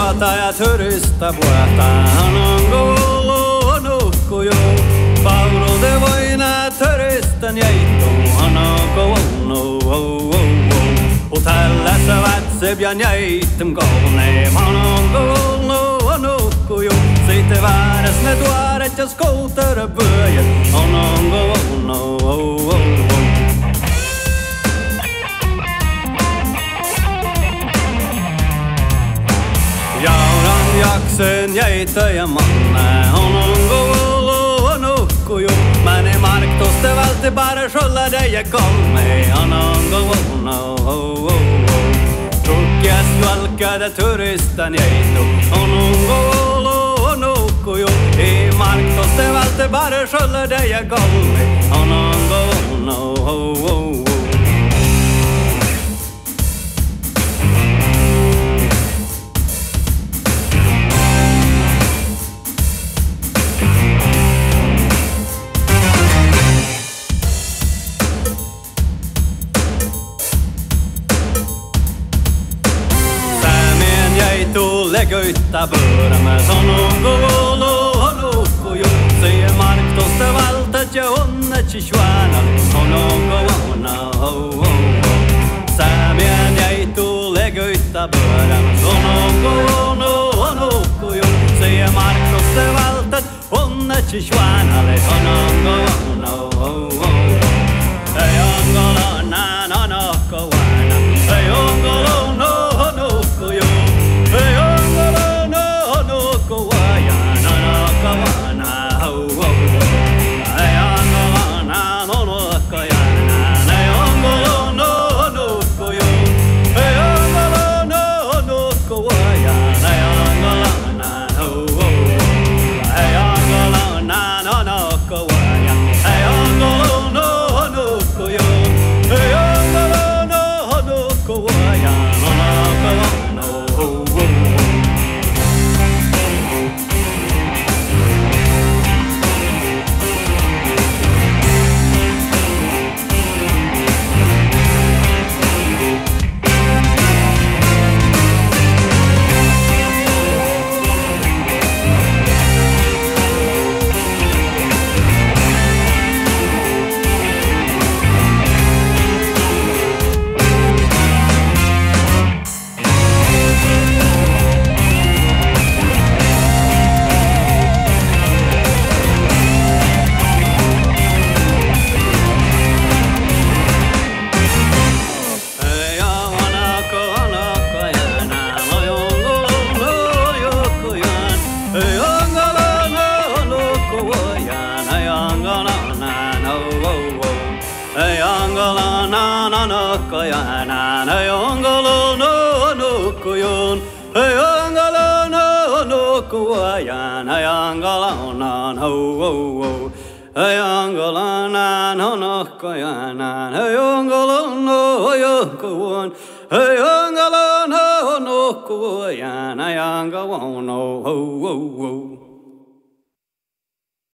vuota ja turista vuota. Onko ollut nukkuju? Paurude voina turisten jäittu. Onko ollut Hotellässä vätsebjän jäittem kolne. Onko ollut nukkuju? Sitte vääräs ne tuoret ja skouterpyöjät. Onko ollut Jauran jaksen jäitä ja manne. Onko ollut nukkuju? Mene mark toste välte bara skölla dig ja kolme. Onko ollut Tukkias valkada turistan jäittu. Onko ollut nukkuju? I mark toste välte bara skölla dig ja kolme. Onko ollut Legöitä pyörämäs onko ollut nukkuju? Se mark tosta valtat ja onnet sishuana. Onko Sämien jäitu legöitä pyörämäs onko ollut nukkuju? Se mark tosta valtat onnet sishuana. Onko Ei onko nään onko vaina. Ei onko nukkuju? Hey,